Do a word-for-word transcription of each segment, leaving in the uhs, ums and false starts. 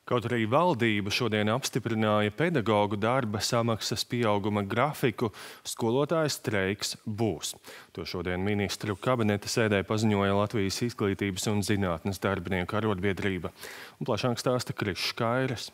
Kaut arī valdība šodien apstiprināja pedagogu darba samaksas pieauguma grafiku, skolotāju streiks būs. To šodien ministru kabineta sēdē paziņoja Latvijas Izglītības un zinātnes darbinieku arotbiedrība. Un plašāk stāsta Krišs Kairis.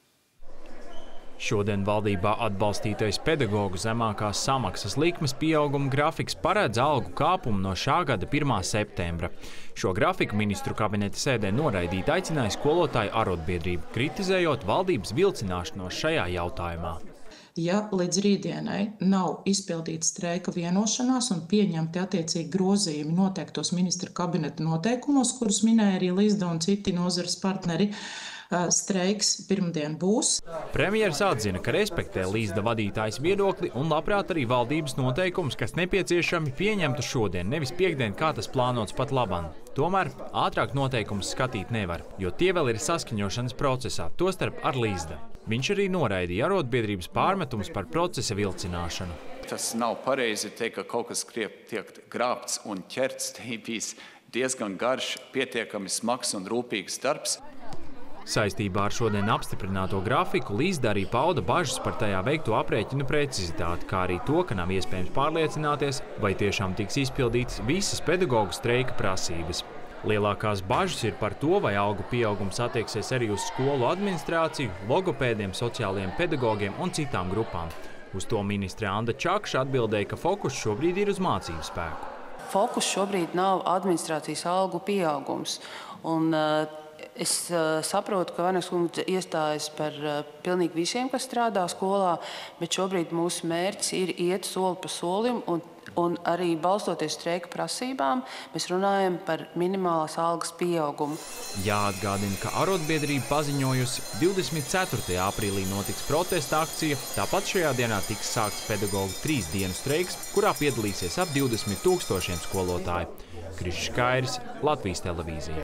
Šodien valdībā atbalstītais pedagogu zemākās samaksas likmes pieauguma grafiks paredz algu kāpumu no šā gada pirmā septembra. Šo grafiku ministru kabineta sēdē noraidīt aicināja skolotāju arotbiedrību, kritizējot valdības vilcināšanos šajā jautājumā. Ja līdz rītdienai nav izpildīta streika vienošanās un pieņemti attiecīgi grozījumi noteiktos ministra kabineta noteikumos, kurus minēja arī Līsda un citi nozares partneri, streiks pirmdien būs. Premjers atzina, ka respektē Līsda vadītājas viedokli un labprāt arī valdības noteikumus, kas nepieciešami pieņemtu šodien, nevis piekdien, kā tas plānots pat labam. Tomēr ātrāk noteikumus skatīt nevar, jo tie vēl ir saskaņošanas procesā, tostarp ar Līsda. Viņš arī noraidīja arotbiedrības pārmetumus par procesa vilcināšanu. Tas nav pareizi teikt, ka kaut kas tiek grābts un ķerts. Te bijis diezgan garš, pietiekami smags un rūpīgs darbs. Saistībā ar šodien apstiprināto grafiku Līsda arī pauda bažas par tajā veikto aprēķinu precizitāti, kā arī to, ka nav iespējams pārliecināties, vai tiešām tiks izpildītas visas pedagogu streika prasības. Lielākās bažas ir par to, vai algu pieaugums attieksies arī uz skolu administrāciju, logopēdiem, sociālajiem pedagogiem un citām grupām. Uz to ministre Anda Čakša atbildēja, ka fokus šobrīd ir uz mācību spēku. Fokus šobrīd nav administrācijas algu pieaugums. Un, uh, Es uh, saprotu, ka Vainags kungs iestājas par uh, pilnīgi visiem, kas strādā skolā, bet šobrīd mūsu mērķis ir iet soli pa solim un, un arī balstoties streika prasībām, mēs runājam par minimālās algas pieaugumu. Jāatgādina, ka arotbiedrība paziņojusi divdesmit ceturtajā aprīlī notiks protesta akcija, tāpat šajā dienā tiks sākts pedagogu trīs dienu streiks, kurā piedalīsies ap divdesmit tūkstošiem skolotāju. Krišs Kairis, Latvijas televīzija.